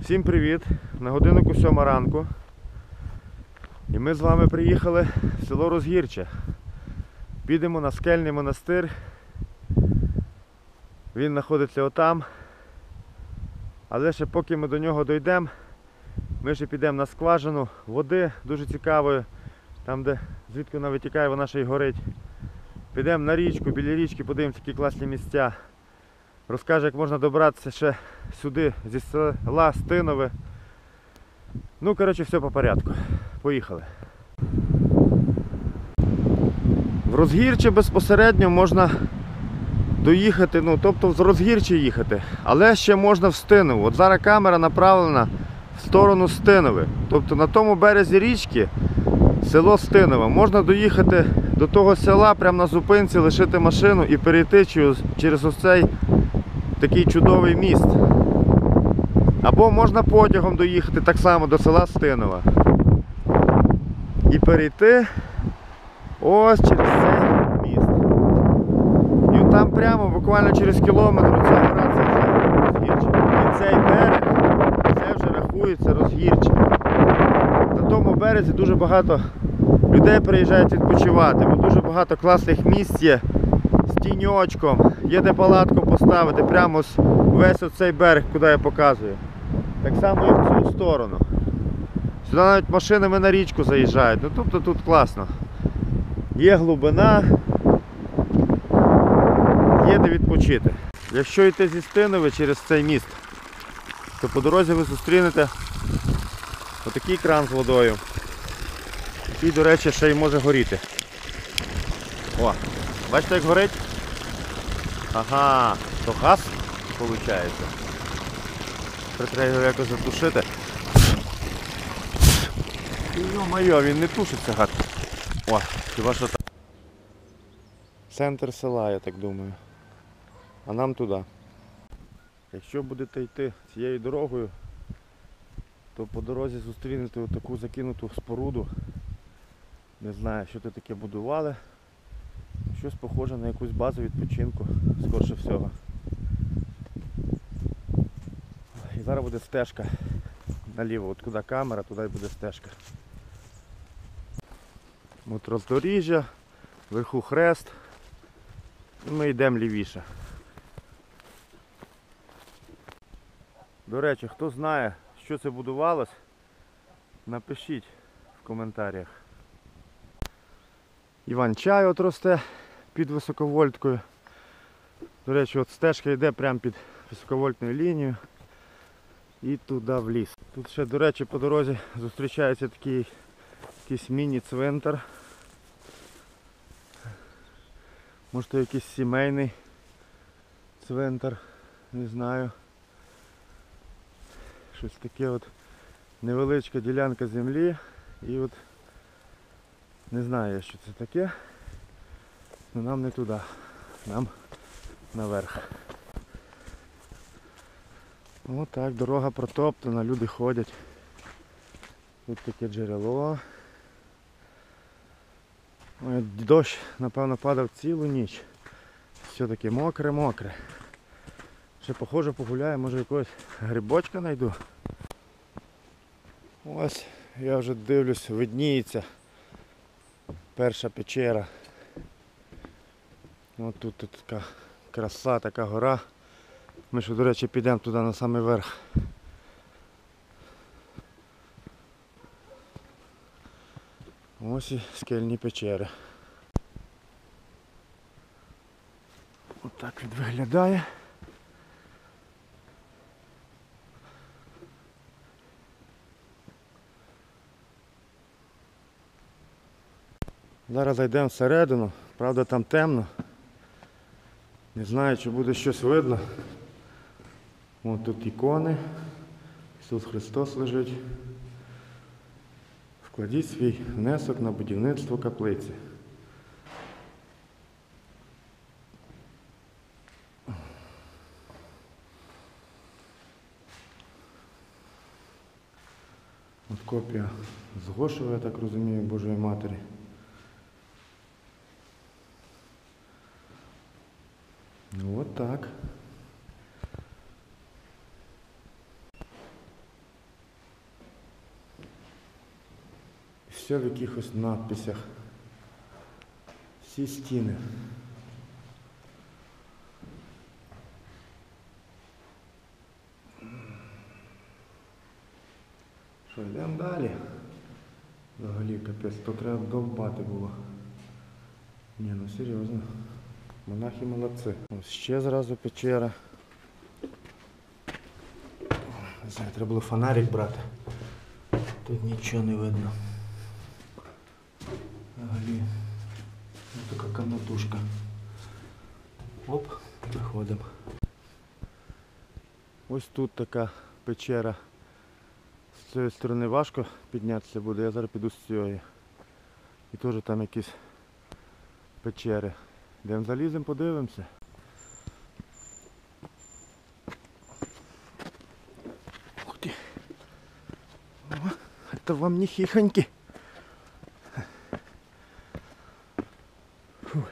Всім привіт! На годиннику 7 ранку. І ми з вами приїхали в село Розгірче. Підемо на скельний монастир. Він знаходиться отам. Але ще поки ми до нього дійдемо, ми ще підемо на скважину води дуже цікавої. Там, звідки вона витікає, вона ще й горить. Підемо на річку, біля річки, подивимося, які класні місця. Розкаже, як можна добратися ще сюди, зі села Стинове. Ну, коротше, все по порядку. Поїхали. В Розгірче безпосередньо можна доїхати, тобто з Розгірче їхати. Але ще можна в Стинову. От зараз камера направлена в сторону Стинове. Тобто на тому березі річки село Стинове. Можна доїхати до того села, прямо на зупинці, лишити машину і перейти через ось цей такий чудовий міст. Або можна потягом доїхати так само до села Стинова. І перейти ось через цей міст. І там прямо, буквально через кілометр, ця гора, це вже Розгірче. І цей берег, це вже рахується Розгірче. На тому березі дуже багато людей приїжджають відпочивати, бо дуже багато класних місць є з тіньочком, є де палатку поставити, прямо весь оцей берег, куди я показую. Так само і в цю сторону. Сюди навіть машинами на річку заїжджають, тобто тут класно. Є глибина, є де відпочити. Якщо йти зі Стинове через цей міст, то по дорозі ви зустрінете отакий кран з водою. Який, до речі, ще й може горіти. О, бачите, як горить? Ага, то газ, виходить. Треба його якось затушити. Йо-моє, він не тушиться, гад. О, хіба що так. Центр села, я так думаю. А нам туди. Якщо будете йти цією дорогою, то по дорозі зустрінете таку закинуту споруду. Не знаю, що це таке будували. Щось похоже на якусь базу відпочинку, скорше всього. І зараз буде стежка наліво. От куди камера, туди і буде стежка. От роздоріжжя, вверху хрест. І ми йдемо лівіше. До речі, хто знає, що це будувалось, напишіть в коментарях. Іван-чай от росте під високовольткою. До речі, от стежка йде прямо під високовольтною лінією і туди в ліс. Тут ще, до речі, по дорозі зустрічається такий якийсь міні-цвинтар. Може, то якийсь сімейний цвинтар, не знаю. Щось таке от невеличка ділянка землі і от не знаю, що це таке, але нам не туди, нам наверх. Ось так, дорога протоптана, люди ходять. Тут таке джерело. Ой, дощ, напевно, падав цілу ніч. Все таке мокре-мокре. Ще, похоже, погуляю, може якогось грибочка знайду. Ось, я вже дивлюсь, видніється перша печера. Ось тут така краса, така гора. Ми ще, до речі, підемо туди на самий верх. Ось і скельні печери. Ось так він виглядає. Зараз зайдемо всередину, правда там темно. Не знаю, чи буде щось видно. Ось тут ікони. Ісус Христос лежить. Вкладіть свій внесок на будівництво каплиці. От копія з Гошева, я так розумію, Божої Матері. Ну от так. все в якихось надписях. Всі стіни. Що, йдемо далі? Взагалі, капець, то треба довбати було. Ні, ну серйозно. Монахи молодці. Ось ще зразу печера. Не знаю, треба було фонарик брати. Тут нічого не видно. Взагалі. Ось така комнатушка. Оп, приходимо. Ось тут така печера. З цієї сторони важко піднятися буде, я зараз піду з цієї. І теж там якісь печери. Йдемо заліземо, подивимося. Ух ти! О, це вам не хихоньки. Фу.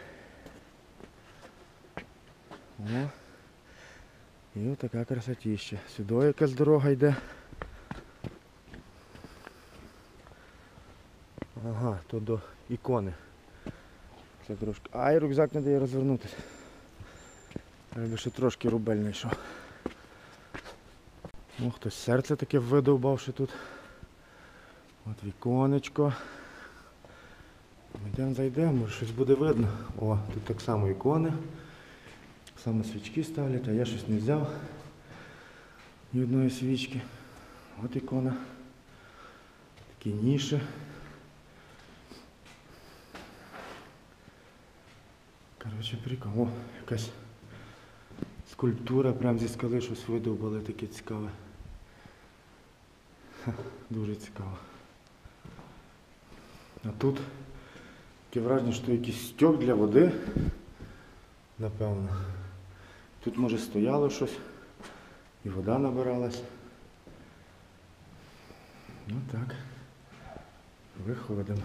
О, і отака красотища. Сюди якась дорога йде. Ага, то до ікони. Це трошки. Ай, рюкзак не дає розвернутися. Треба ще трошки рубель знайшов. О, хтось серце таке видовбавши тут. От віконечко. Йдемо, зайдемо, може щось буде видно. О, тут так само ікони. Так само свічки ставлять, а я щось не взяв. Ні одної свічки. От ікона. Такі ніші. Коротше, прикол. О, якась скульптура, прям зі скали щось видовбали, таке цікаве. Ха, дуже цікаво. А тут таке враження, що якийсь стьок для води, напевно. Тут може стояло щось і вода набиралась. Ну так, виходимо.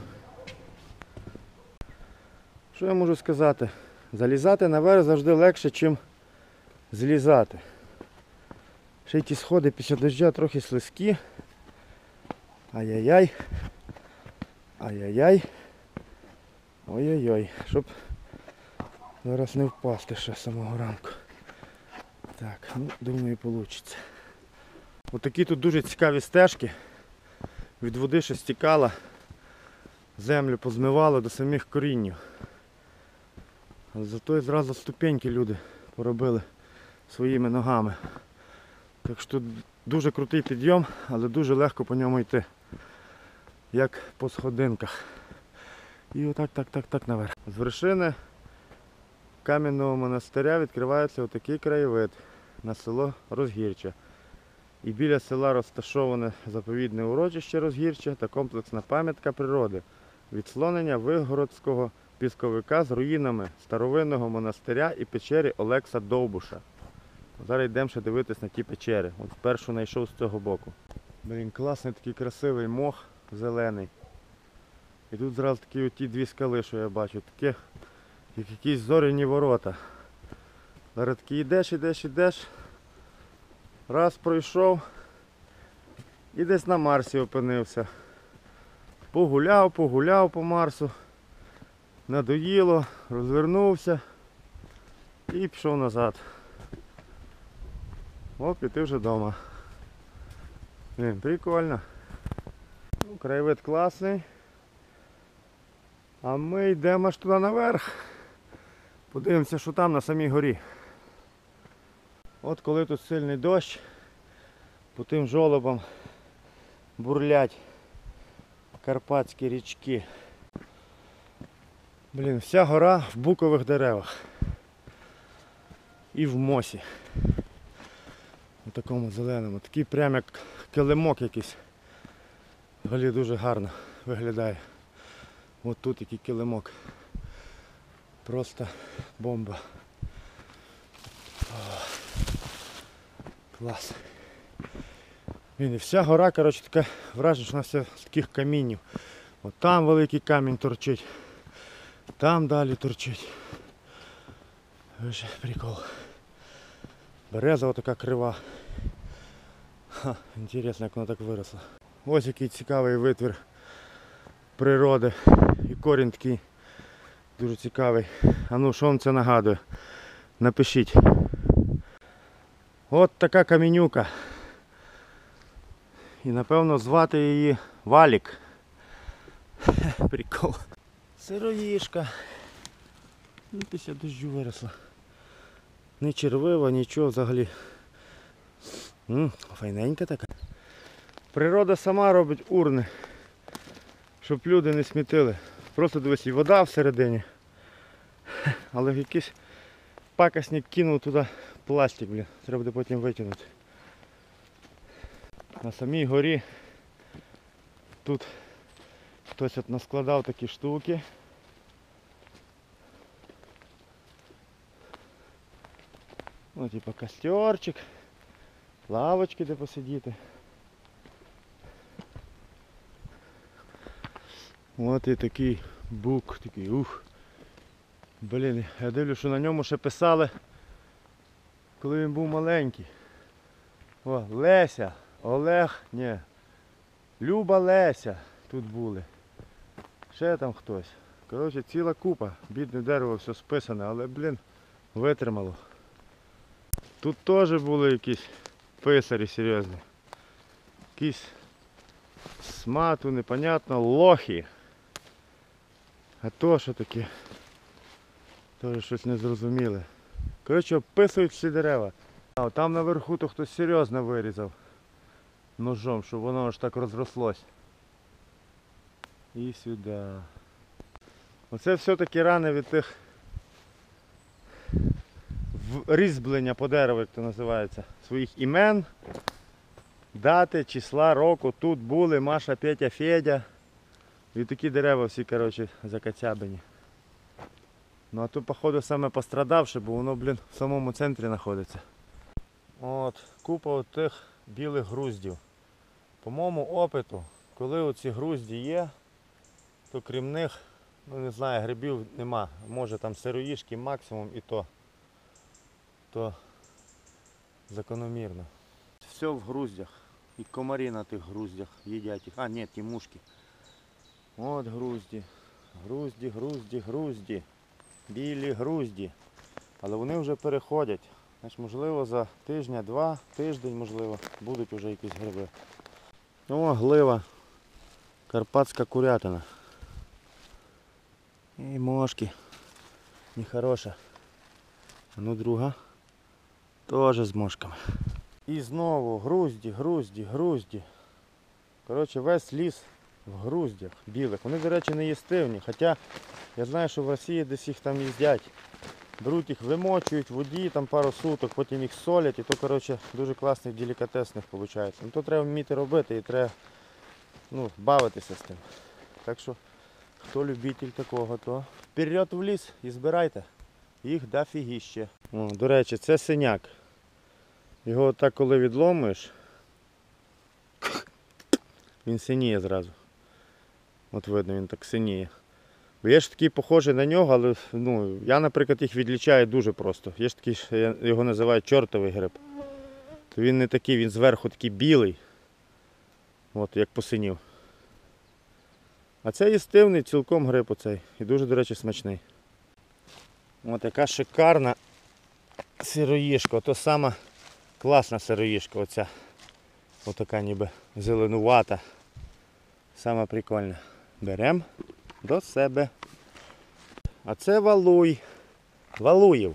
Що я можу сказати? Залізати наверх завжди легше, ніж злізати. Ще й ті сходи після дощу трохи слизькі. Ай-яй-яй. Ай-яй-яй. Ой-ой-ой. Щоб зараз не впасти ще з самого ранку. Так, ну, думаю, вийде. Отакі тут дуже цікаві стежки. Від води ще стікала. Землю позмивало до самих коріннів. Але зато і зразу ступеньки люди поробили своїми ногами. Так що тут дуже крутий підйом, але дуже легко по ньому йти. Як по сходинках. І отак, так наверх. З вершини кам'яного монастиря відкривається отакий краєвид на село Розгірче. І біля села розташоване заповідне урочище Розгірче та комплексна пам'ятка природи. Відслонення Вигородського пісковика з руїнами старовинного монастиря і печері Олекса Довбуша. Зараз йдемо ще дивитись на ті печери. От першу знайшов з цього боку. Блін, класний такий красивий мох зелений. І тут зразу такі оті дві скали, що я бачу. Такі, як якісь зоряні ворота. Зараз такий йдеш. Раз пройшов і десь на Марсі опинився. Погуляв по Марсу. Надоїло, розвернувся і пішов назад. Оп, і ти вже вдома. Блін, прикольно. Ну, краєвид класний. А ми йдемо аж туди наверх. Подивимося, що там на самій горі. От коли тут сильний дощ, по тим жолобам бурлять карпатські річки. Блін, вся гора в букових деревах. І в мосі. У такому зеленому. Такий прям як килимок якийсь. Взагалі дуже гарно виглядає. От тут який килимок. Просто бомба. О, клас. Блін, і вся гора, коротше, таке враження, що вона вся з таких камінів. От там великий камінь торчить. Там далі торчить. Ось прикол. Береза отака крива. Ха, інтересно, як вона так виросла. Ось який цікавий витвір природи. І корінь такий дуже цікавий. А ну, що вам це нагадує? Напишіть. От така камінюка. І напевно звати її Валік. Прикол. Сироїшка. Ну, після дощу виросла. Не червива, нічого взагалі. Файненька така. Природа сама робить урни, щоб люди не смітили. Просто дивись, і вода всередині. Але якийсь пакосник кинув туди пластик, блін. Треба буде потім витягнути. На самій горі тут хтось от наскладав такі штуки. Ну, типа костерчик, лавочки, де посидіти. От і такий бук, такий, ух. Блін, я дивлюсь, що на ньому ще писали, коли він був маленький. О, Леся, Олег, ні, Люба Леся тут були. Ще там хтось. Коротше, ціла купа. Бідне дерево, все списане, але, блін, витримало. Тут теж були якісь писарі серйозні. Якісь смату, непонятно, лохи. А то що таке? Теж щось незрозуміле. Коротше, описують всі дерева. А там наверху то хтось серйозно вирізав ножом, щоб воно аж так розрослось. І сюди. Оце все-таки рани від тих різьблення по дереву, як то називається. Своїх імен, дати, числа, року. Тут були Маша, Петя, Федя. І такі дерева всі, коротше, закацябані. Ну а тут, походу, саме пострадавше, бо воно, блін, в самому центрі знаходиться. От, купа от тих білих груздів. По моєму опиту, коли оці грузді є, то крім них, ну не знаю, грибів нема. Може там сироїшки максимум і то закономірно. Все в груздях. І комарі на тих груздях їдять їх. А, ні, ті мушки. От грузді. Грузді, грузді, грузді. Білі грузді. Але вони вже переходять. Значить, можливо, за тижня-два, тиждень, можливо, будуть вже якісь гриби. О, глива. Карпатська курятина. І мошки. Нехороша. А ну друга. Тоже з мошками. І знову грузді, грузді, грузді. Коротше, весь ліс в груздях білих. Вони, до речі, не їстивні. Хоча я знаю, що в Росії десь їх там їздять. Беруть їх, вимочують в воді там пару суток, потім їх солять. І то, коротше, дуже класних делікатесних виходить. Ну то треба вміти робити і треба бавитися з тим. Так що, хто любитель такого, то вперед в ліс і збирайте. Їх дофігіще. О, до речі, це синяк. Його отак коли відломуєш, він синіє зразу. От видно, він так синіє. Бо є ж такий похожий на нього, але я, наприклад, їх відлічаю дуже просто. Є ж такий, його називають чортовий гриб. То він не такий, він зверху такий білий. От, як посинів. А це їстивний цілком гриб оцей. І дуже, до речі, смачний. Ось яка шикарна сироїшка. Ото сама класна сироїшка оця. Отака ніби зеленувата. Сама прикольна. Беремо до себе. А це валуй. Валуїв.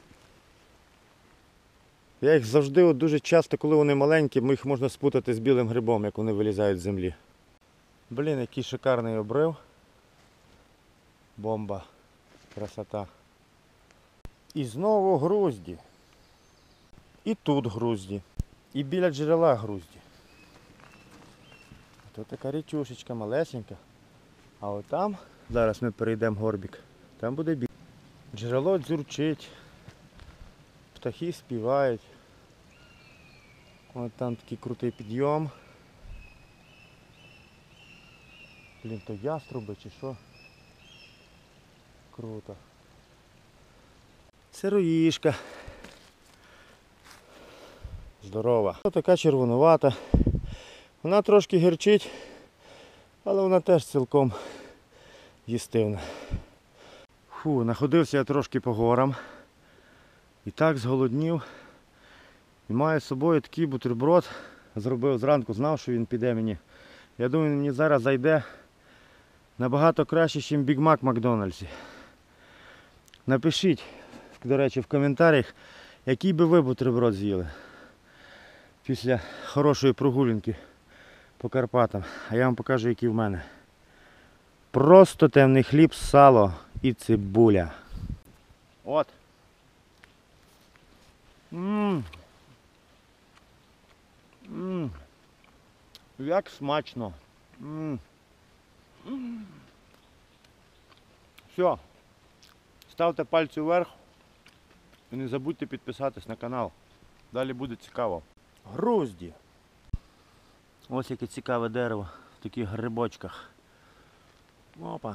Я їх завжди, дуже часто, коли вони маленькі, їх можна спутати з білим грибом, як вони вилізають з землі. Блін, який шикарний обрив. Бомба. Красота. І знову грузді. І тут грузді. І біля джерела грузді. Тут така річушечка малесенька. А от там, зараз ми перейдемо горбик, там буде біль. Джерело дзюрчить. Птахи співають. От там такий крутий підйом. Блін, то яструби чи що? Круто. Сироїшка. Здорова. Ось така червонувата. Вона трошки гірчить, Але вона теж цілком їстивна. Фу, находився я трошки по горам. І так зголоднів. І маю з собою такий бутерброд. Зробив зранку, знав, що він піде мені. Я думаю, він мені зараз зайде набагато краще, ніж Біг Мак в Макдональдсі. Напишіть, до речі, в коментарях, який би ви бутерброд з'їли після хорошої прогулянки по Карпатам. А я вам покажу, який в мене. Просто темний хліб, сало і цибуля. От. Як смачно. Все. Ставте пальці вверх і не забудьте підписатись на канал. Далі буде цікаво. Грузді. Ось яке цікаве дерево в таких грибочках. Опа.